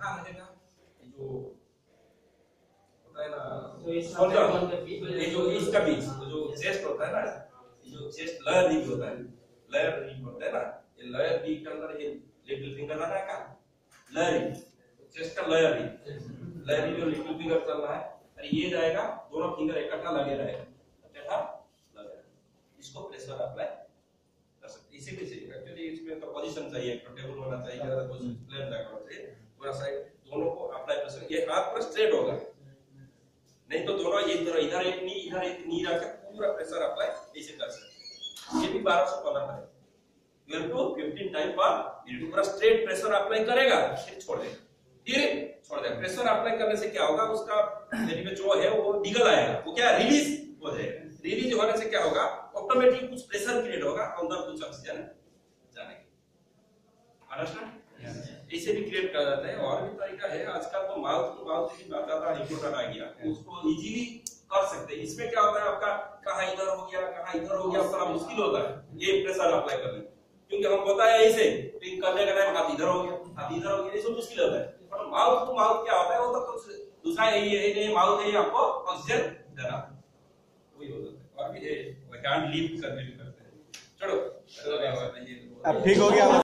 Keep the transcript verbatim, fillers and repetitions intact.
कहाँ रहेगा, जो होता है ना शोल्डर, ये जो इसका बीच जो चेस्ट होता है ना, जो चेस्ट लोअर रीज होता है, लोअर रीज होता है ना, ये लोअर रीज के अंदर ये लिटिल फिंगर रहा है, का लोअर रीज, चेस्ट का लोअर रीज, लोअर रीज जो लिटिल फिंगर चल रहा है, और ये जाएगा, दोनों फिंगर इकट्ठा लगे रहेगा, इकट्ठा लगे, इसको प्रेशर अप्लाई कर सकते हैं। इसी के लिए एक्चुअली इसमें तो पोजीशन चाहिए, टेबल होना चाहिए, अगर कुछ प्लेन बैक होना चाहिए, पूरा साइड दोनों को अप्लाई प्रेशर, ये हाथ पूरा स्ट्रेट होगा, नहीं तो दोनों इधर इधर एक नी इधर एक नी रख के पूरा प्रेशर अप्लाई ऐसे कर सकते हैं। ये भी बारह सौ पंद्रह है, ट्वेल्व टू फिफ्टीन टाइम पर मिनट पूरा स्ट्रेट प्रेशर अप्लाई करेगा, फिर छोड़ देगा, धीरे छोड़ देगा। प्रेशर अप्लाई करने से क्या होगा, उसका शरीर में जो है वो निकल आएगा, वो क्या रिलीज हो जाएगा। रिलीज होने से क्या होगा, ऑटोमेटिक कुछ प्रेशर क्रिएट होगा, अंदर कुछ ऑक्सीजन जाने का, अंडरस्टैंड? इसे भी क्रिएट कर जाते हैं। और भी तरीका है, आजकल तो माउथ टू माउथ की बात ज्यादा इम्पोर्टेंट आ गया, उसको इजीली कर सकते हैं। इसमें क्या होता है, आपका कहाँ इधर हो गया कहाँ इधर हो गया थोड़ा मुश्किल होता है ये प्रेशर अप्लाई करने, क्योंकि हम बताया ऐसे पिंक करने का टाइम हाथ इधर हो गया हाथ इधर हो गया, ये सब मुश्किल होता है। पर माउथ टू माउथ क्या होता है, वो तो कुछ दूसरा यही है, ये माउथ है आपको ऑक्सीजन देना, वही हो जाता है। और भी है हैंड लिफ्ट करके भी करते हैं। चलो अब ठीक हो गया।